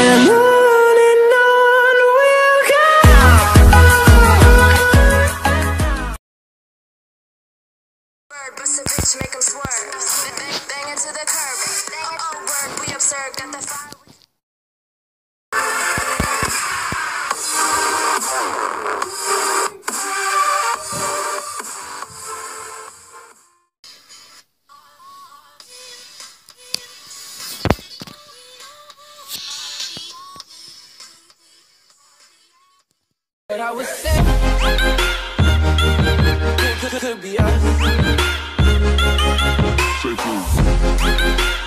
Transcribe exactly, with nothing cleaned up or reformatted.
and on and on we'll go. Word, bust a bitch, make 'em swerve. Bang, bang, bang into the curb. Oh, oh, word, we observe. Got the fire. But I was saying, could, could, could be us. Say food.